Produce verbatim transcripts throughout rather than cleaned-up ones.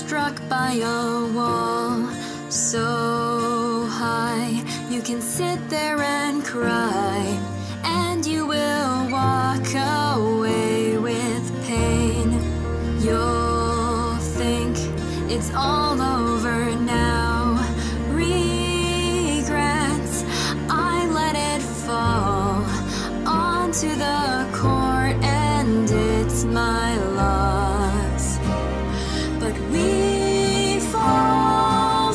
struck by a wall so high, you can sit there and cry, and you will walk away with pain. You'll think it's all over now. Regrets, I let it fall onto the court, and it's my loss. But we fall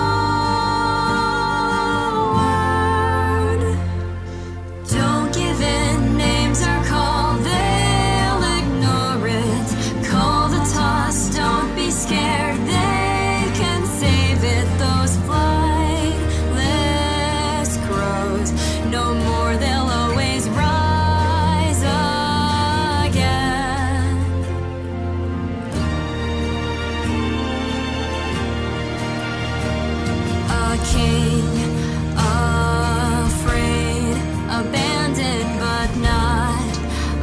forward. Don't give in, names are called, they'll ignore it. Call the toss, don't be scared, they can save it. Those flightless crows, no more, they'll always rise again. A king, afraid, abandoned but not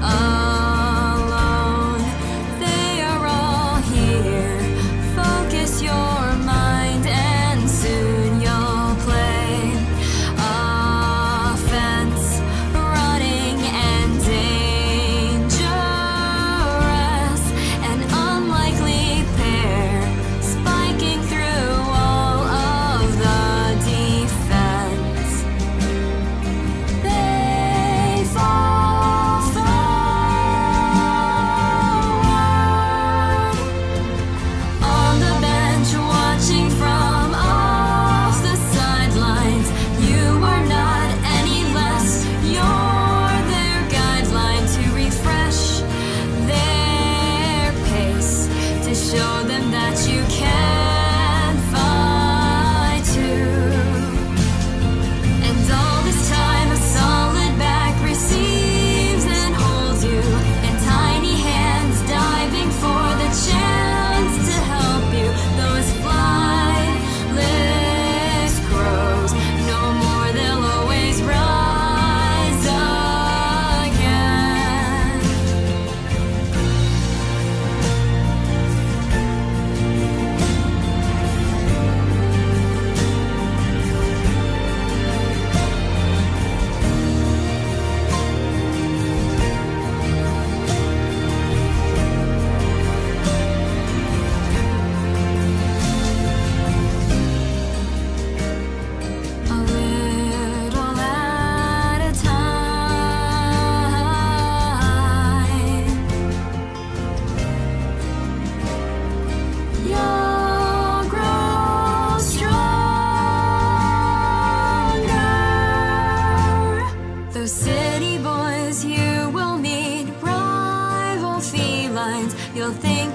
alone. They are all here. Focus your mind and soon you'll play offense, running and dangerous. An unlikely pair, spiking through all of the defense. They fall forward. On the bench, watching from off the sidelines, you are not any less. You're their guideline to refresh their pace, to show them that you can fight too. And all this time, a solid back receives and holds you, and tiny hands diving for the chance to help you. Those flightless crows, no more, they'll always rise again. A little at a time, you'll grow stronger. Those city boys you will meet, rival felines, you'll think